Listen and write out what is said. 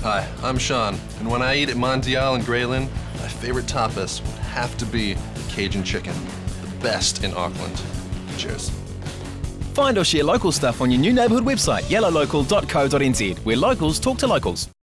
Hi, I'm Sean, and when I eat at Mondial in Lynn, my favorite tapas would have to be the Cajun chicken, the best in Auckland. Cheers. Find or share local stuff on your new neighbourhood website, yellowlocal.co.nz, where locals talk to locals.